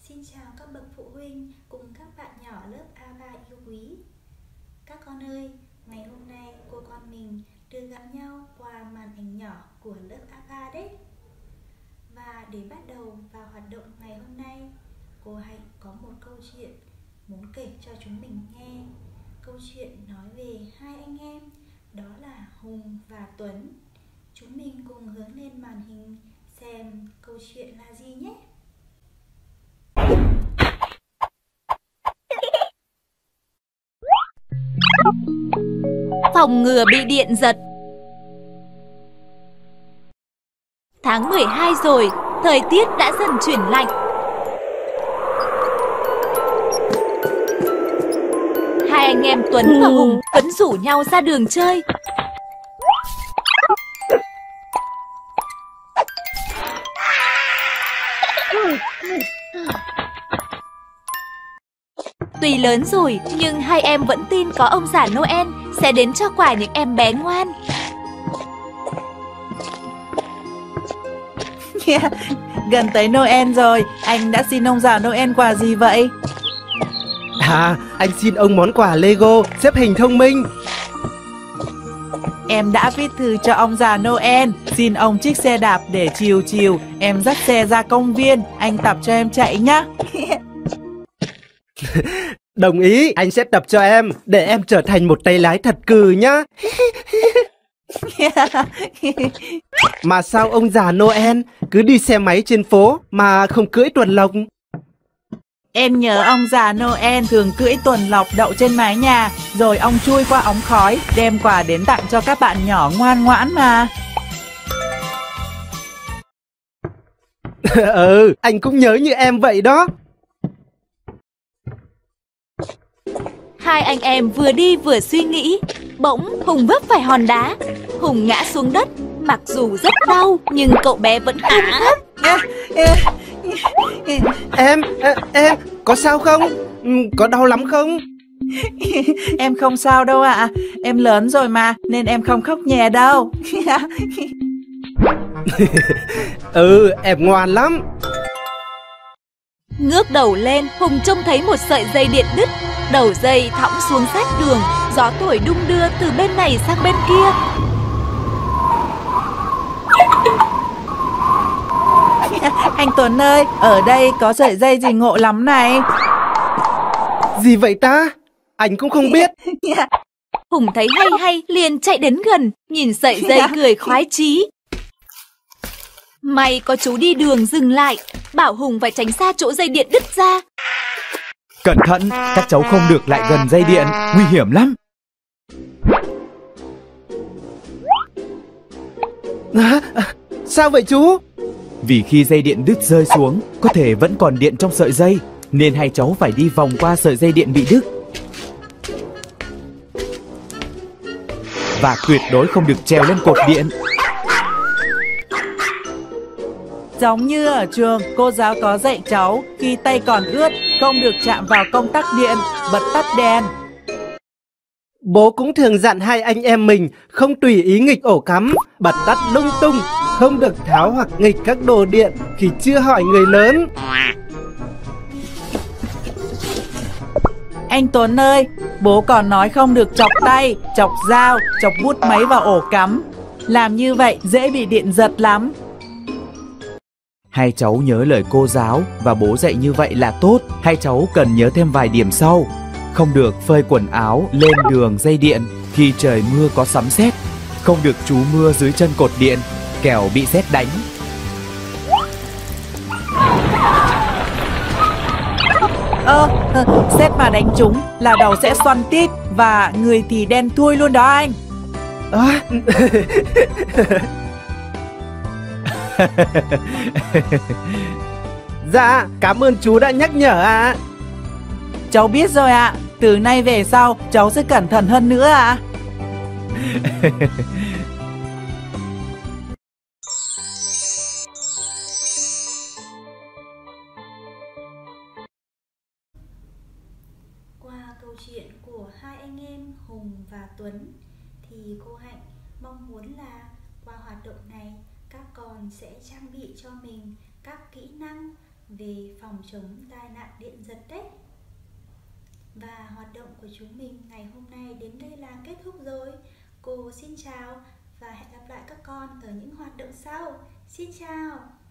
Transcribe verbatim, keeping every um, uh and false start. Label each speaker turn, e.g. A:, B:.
A: Xin chào các bậc phụ huynh cùng các bạn nhỏ lớp a ba yêu quý. Các con ơi, ngày hôm nay cô con mình được gặp nhau qua màn ảnh nhỏ của lớp a ba đấy. Và để bắt đầu vào hoạt động ngày hôm nay, cô Hạnh có một câu chuyện muốn kể cho chúng mình nghe. Câu chuyện nói về hai anh em, đó là Hùng và Tuấn. Chúng mình cùng hướng lên màn hình xem câu chuyện là gì nhé.
B: Phòng ngừa bị điện giật. Tháng mười hai rồi, thời tiết đã dần chuyển lạnh. Hai anh em Tuấn và Hùng vẫn rủ nhau ra đường chơi. Tuy lớn rồi, nhưng hai em vẫn tin có ông già Noel sẽ đến cho quà những em bé ngoan.
C: Yeah, gần tới Noel rồi, anh đã xin ông già Noel quà gì vậy?
D: À, anh xin ông món quà Lego xếp hình thông minh.
C: Em đã viết thư cho ông già Noel, xin ông chiếc xe đạp để chiều chiều em dắt xe ra công viên, anh tập cho em chạy nhá.
D: Đồng ý, anh sẽ tập cho em, để em trở thành một tay lái thật cừ nhá. Mà sao ông già Noel cứ đi xe máy trên phố mà không cưỡi tuần lộc?
C: Em nhớ ông già Noel thường cưỡi tuần lộc đậu trên mái nhà, rồi ông chui qua ống khói, đem quà đến tặng cho các bạn nhỏ ngoan ngoãn mà.
D: Ừ, anh cũng nhớ như em vậy đó.
B: Hai anh em vừa đi vừa suy nghĩ, bỗng Hùng vấp phải hòn đá. Hùng ngã xuống đất, mặc dù rất đau nhưng cậu bé vẫn không khóc.
D: Em, em, có sao không? Có đau lắm không?
C: Em không sao đâu ạ, à. Em lớn rồi mà, nên em không khóc nhè đâu.
D: Ừ, em ngoan lắm.
B: Ngước đầu lên, Hùng trông thấy một sợi dây điện đứt. Đầu dây thõng xuống sát đường, gió thổi đung đưa từ bên này sang bên kia.
C: Anh Tuấn ơi, ở đây có sợi dây gì ngộ lắm này.
D: Gì vậy ta? Anh cũng không biết.
B: Hùng thấy hay hay liền chạy đến gần, nhìn sợi dây cười khoái chí. May có chú đi đường dừng lại, bảo Hùng phải tránh xa chỗ dây điện đứt ra.
E: Cẩn thận, các cháu không được lại gần dây điện, nguy hiểm lắm.
D: À, sao vậy chú?
E: Vì khi dây điện đứt rơi xuống, có thể vẫn còn điện trong sợi dây, nên hai cháu phải đi vòng qua sợi dây điện bị đứt. Và tuyệt đối không được trèo lên cột điện.
C: Giống như ở trường, cô giáo có dạy cháu, khi tay còn ướt, không được chạm vào công tắc điện, bật tắt đèn.
D: Bố cũng thường dặn hai anh em mình không tùy ý nghịch ổ cắm, bật tắt lung tung, không được tháo hoặc nghịch các đồ điện khi chưa hỏi người lớn.
C: Anh Tuấn ơi, bố còn nói không được chọc tay, chọc dao, chọc bút máy vào ổ cắm. Làm như vậy dễ bị điện giật lắm.
E: Hai cháu nhớ lời cô giáo và bố dạy như vậy là tốt. Hai cháu cần nhớ thêm vài điểm sau. Không được phơi quần áo lên đường dây điện khi trời mưa có sấm sét. Không được trú mưa dưới chân cột điện, kẻo bị sét đánh.
C: Ơ, ờ, sét mà đánh trúng là đầu sẽ xoăn tít và người thì đen thui luôn đó anh.
D: À. Dạ, cảm ơn chú đã nhắc nhở ạ. À.
C: Cháu biết rồi ạ, à. Từ nay về sau cháu sẽ cẩn thận hơn nữa ạ. À.
A: Qua câu chuyện của hai anh em Hùng và Tuấn thì cô Hạnh mong muốn là qua hoạt động này các con sẽ trang bị cho mình các kỹ năng về phòng chống tai nạn điện giật đấy. Và hoạt động của chúng mình ngày hôm nay đến đây là kết thúc rồi. Cô xin chào và hẹn gặp lại các con ở những hoạt động sau. Xin chào.